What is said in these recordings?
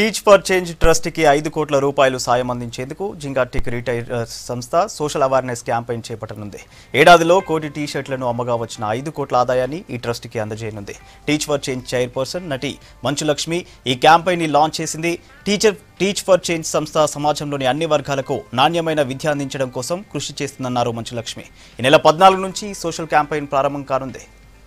Teach for change trust కి 5 కోట్ల రూపాయలు సాయం అందించేందుకు జింగా టెక్ రిటైర్ సంస్థ సోషల్ అవేర్నెస్ క్యాంపెయిన్ చేపట్టనుంది. ఏడాదిలో కోటి టీ షర్ట్లను అమ్మగా వచ్చిన 5 కోట్ల ఆదాయాన్ని ఈ ట్రస్ట్ కి అందజేయనుంది. టీచ్ ఫర్ చేంజ్ చైర్పర్సన్ నటి మంచు లక్ష్మి ఈ క్యాంపెయిన్ ని లాంచ్ చేసింది. టీచ్ ఫర్ చేంజ్ సంస్థ సమాజంలోని అన్ని వర్గాలకు నాణ్యమైన విద్య అందించడం కోసం కృషి చేస్తుందన్నారు మంచు లక్ష్మి. ఈ నెల 14 నుంచి సోషల్ క్యాంపెయిన్ ప్రారంభం కానుంది.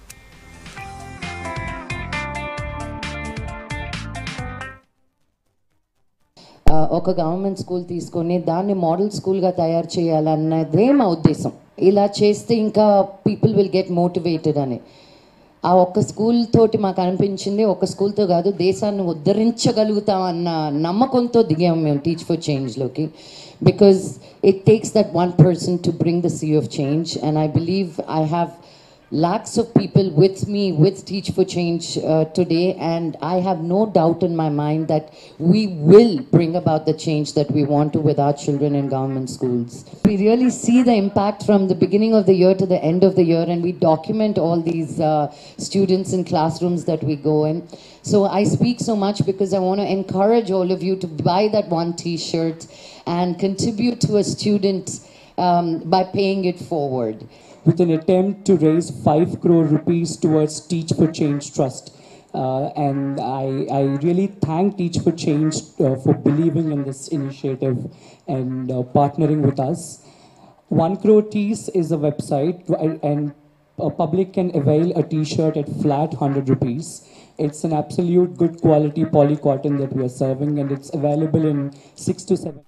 ఒక గవర్నమెంట్ స్కూల్ తీసుకొని దాన్ని మోడల్ స్కూల్గా తయారు చేయాలన్నదే మా ఉద్దేశం. ఇలా చేస్తే ఇంకా పీపుల్ విల్ గెట్ మోటివేటెడ్ అని. ఆ ఒక్క స్కూల్ తోటి మాకు అనిపించింది, ఒక స్కూల్తో కాదు దేశాన్ని ఉద్ధరించగలుగుతామన్న నమ్మకంతో దిగాము మేము టీచ్ ఫర్ చేంజ్లోకి. Because it takes that one person to bring the sea of change and I believe I have lakhs of people with me with Teach for Change today, and I have no doubt in my mind that we will bring about the change that we want to with our children in government schools. We really see the impact from the beginning of the year to the end of the year, and we document all these students in classrooms that we go in. So I speak so much because I want to encourage all of you to buy that one t-shirt and contribute to a student by paying it forward. With an attempt to raise 5 crore rupees towards Teach for Change Trust. And I really thank Teach for Change for believing in this initiative and partnering with us. 1 Crore Tees is a website and public can avail a t-shirt at flat 100 rupees. It's an absolute good quality poly cotton that we are serving, and it's available in 6 to 7